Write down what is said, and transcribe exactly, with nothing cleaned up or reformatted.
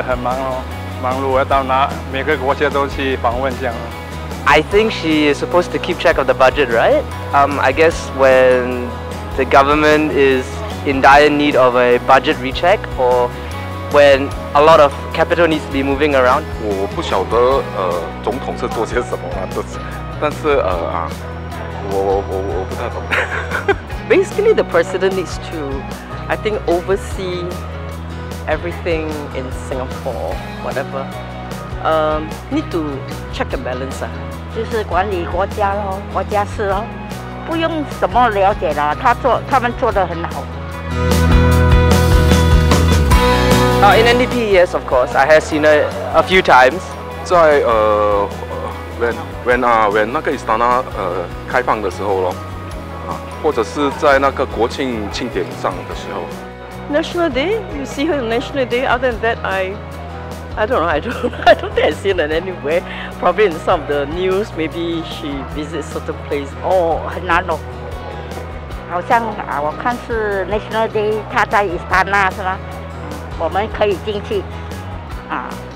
很忙哦，忙碌要到哪每个国家都去访问这样。 I think she is supposed to keep track of the budget, right? Um, I guess when the government is in dire need of a budget recheck, or when a lot of capital needs to be moving around. 我不晓得呃总统是做些什么啊，都是，但是呃啊，我我我我不太懂。 Basically, the president needs to, I think, oversee everything in Singapore, whatever. Um, need to check and balance 啊， 就是管理国家咯，国家事咯，不用什么了解了，他做他们做得很好。 Uh, in N D P, yes, of course. I have seen her a few times. 在呃，when when 啊 when 那个 Istana 呃开放的时候咯，啊，或者是在那个国庆庆典上的时候。 National Day, you see her on National Day. Other than that, I, I don't know. I don't. I don't think I've seen her anywhere. Probably in some of the news, maybe she visits certain place. 哦，很难哦。好像啊，我看是 National Day，她在 Istana 是吗？我们可以进去啊。